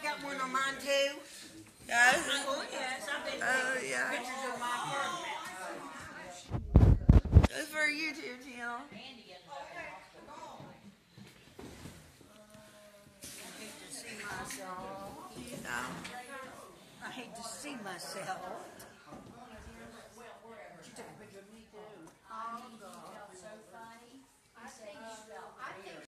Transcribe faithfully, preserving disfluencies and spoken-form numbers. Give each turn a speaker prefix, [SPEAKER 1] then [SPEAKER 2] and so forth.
[SPEAKER 1] got one on mine too.
[SPEAKER 2] Yes.
[SPEAKER 1] Oh yes, I've been
[SPEAKER 2] Oh,
[SPEAKER 1] taking
[SPEAKER 2] yeah.
[SPEAKER 1] pictures of my apartment.
[SPEAKER 2] Good for a YouTube channel.
[SPEAKER 1] I hate to see myself.
[SPEAKER 2] You know.
[SPEAKER 1] I hate to see myself.